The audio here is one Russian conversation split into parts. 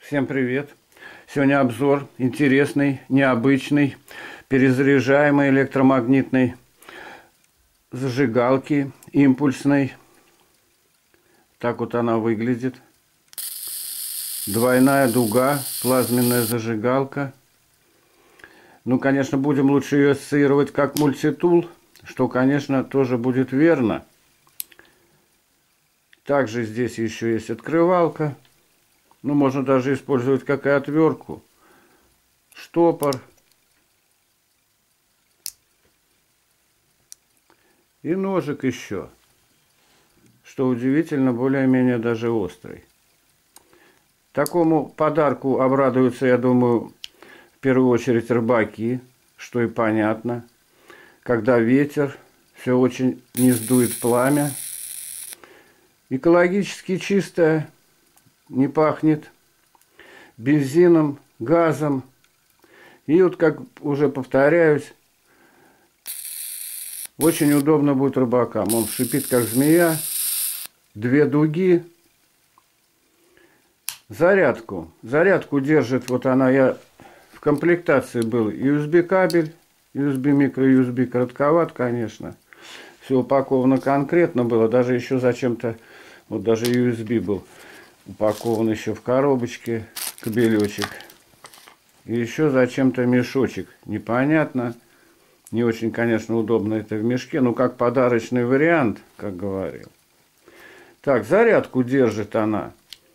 Всем привет! Сегодня обзор интересный, необычный, перезаряжаемой электромагнитной зажигалки импульсной. Так вот она выглядит. Двойная дуга, плазменная зажигалка. Ну, конечно, будем лучше ее ассоциировать как мультитул, что, конечно, тоже будет верно. Также здесь еще есть открывалка. Ну, можно даже использовать как и отвертку. Штопор. И ножик еще. Что удивительно, более-менее даже острый. Такому подарку обрадуются, я думаю, в первую очередь рыбаки, что и понятно. Когда ветер, все очень не сдует пламя. Экологически чистое. Не пахнет бензином, газом. И вот, как уже повторяюсь, очень удобно будет рыбакам. Он шипит, как змея. Две дуги. Зарядку держит, вот она, я в комплектации был USB кабель, USB микро, USB коротковат, конечно. Все упаковано конкретно было, даже еще зачем-то, вот даже USB был упакован еще в коробочке, кабелечек. И еще зачем-то мешочек. Непонятно. Не очень, конечно, удобно это в мешке, но как подарочный вариант, как говорил. Так, зарядку держит она.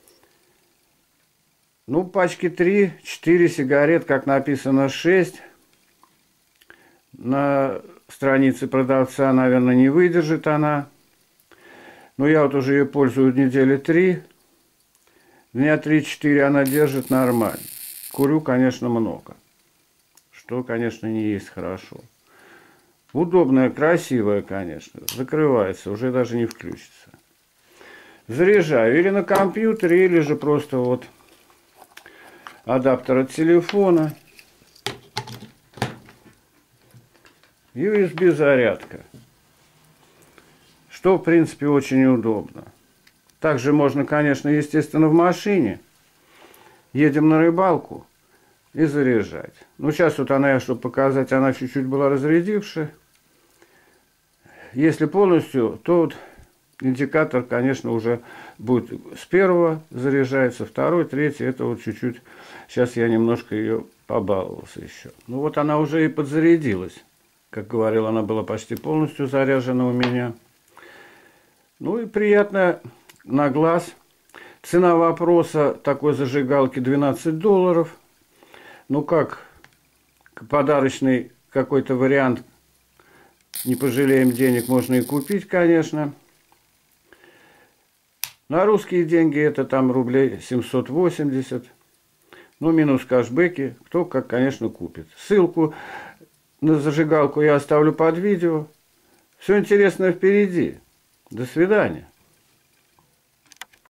Ну, пачки 3-4 сигарет, как написано, 6. На странице продавца, наверное, не выдержит она. Но я вот уже ее пользую недели 3. Дня 3-4 она держит нормально. Курю, конечно, много. Что, конечно, не есть хорошо. Удобная, красивая, конечно. Закрывается, уже даже не включится. Заряжаю или на компьютере, или же просто вот адаптер от телефона. USB зарядка. Что, в принципе, очень удобно. Также можно, конечно, естественно, в машине. Едем на рыбалку и заряжать. Ну, сейчас вот она, чтобы показать, она чуть-чуть была разрядившая. Если полностью, то вот индикатор, конечно, уже будет с первого заряжается, второй, третий. Это вот чуть-чуть. Сейчас я немножко ее побаловался еще. Ну, вот она уже и подзарядилась. Как говорил, она была почти полностью заряжена у меня. Ну и приятно на глаз. Цена вопроса такой зажигалки $12. Ну как подарочный какой-то вариант, не пожалеем денег, можно и купить, конечно. На русские деньги это там рублей 780. Ну, минус кэшбэки. Кто как, конечно, купит. Ссылку на зажигалку я оставлю под видео. Все интересное впереди. До свидания.